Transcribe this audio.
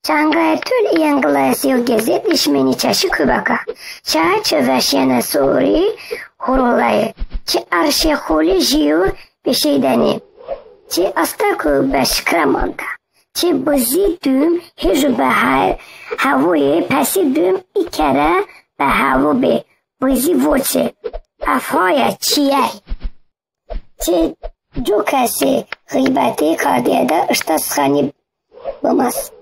Çanga tül yanglası gezet işmeni çaşı kubaka. Çağ çözeşyene suri hurulay. Çi arşe huli jiyu beşeydeni. Çi astaku beşkramanda. Çi buzi düm hiju be havuye pesi düm ikere be havu be. Buzi voçe. Afhaya çiyay. Çi جو کسی غیبتی کردیده اشتا سخنی بمست